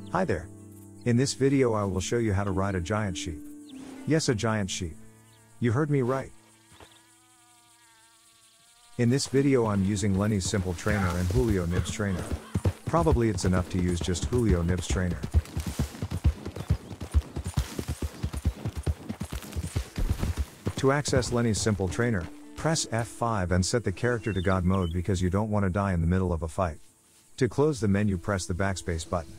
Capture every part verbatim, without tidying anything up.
Hi there. In this video I will show you how to ride a giant sheep. Yes, a giant sheep. You heard me right. In this video I'm using Lenny's Simple Trainer and Julio Nibs Trainer. Probably it's enough to use just Julio Nibs Trainer. To access Lenny's Simple Trainer, press F five and set the character to God mode because you don't want to die in the middle of a fight. To close the menu, press the backspace button.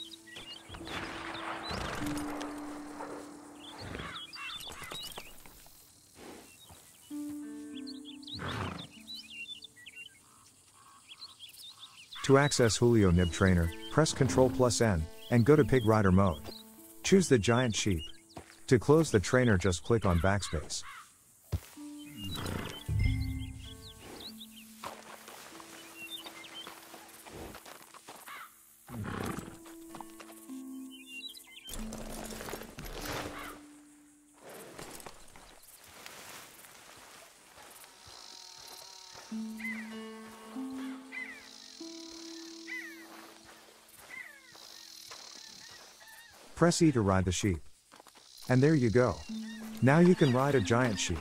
To access Julio Nib Trainer, press Ctrl plus N, and go to Pig Rider mode. Choose the giant sheep. To close the trainer, just click on backspace. Press E to ride the sheep. And there you go. Now you can ride a giant sheep.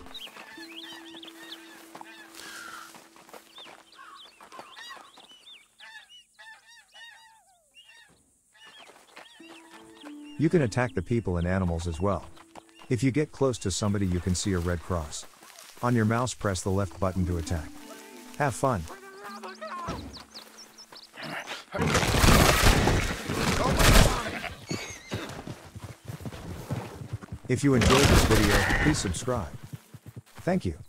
You can attack the people and animals as well. If you get close to somebody, you can see a red cross. On your mouse, press the left button to attack. Have fun. If you enjoyed this video, please subscribe. Thank you.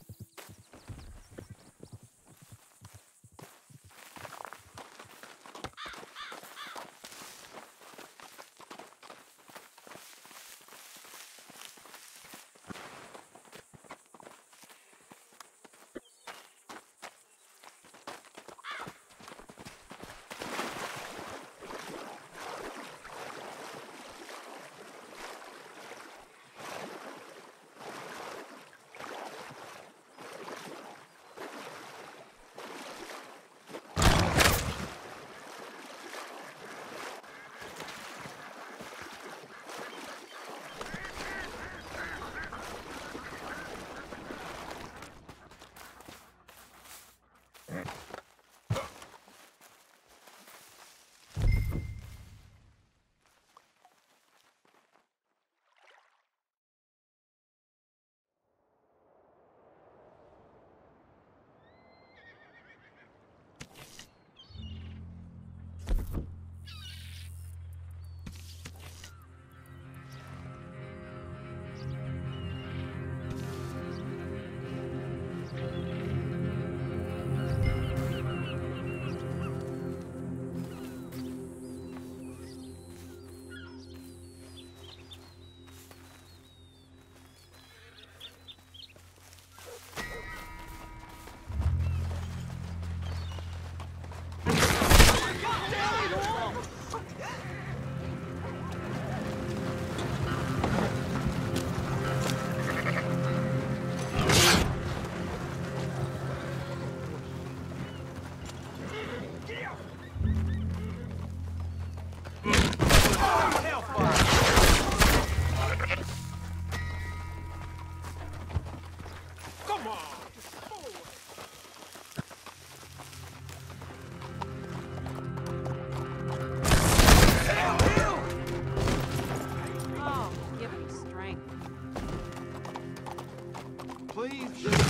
Please.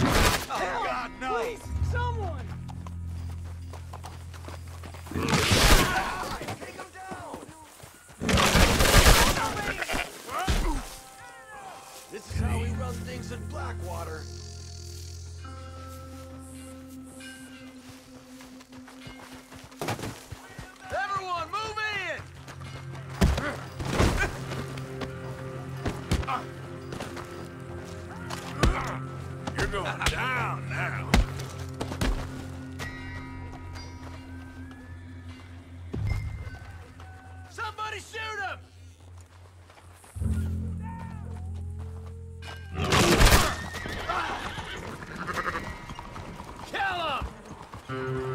Oh, God, no. Please, someone. Take him down. This is how we run things in Blackwater. Everyone, move in. You're going down now. Somebody shoot him! Kill him!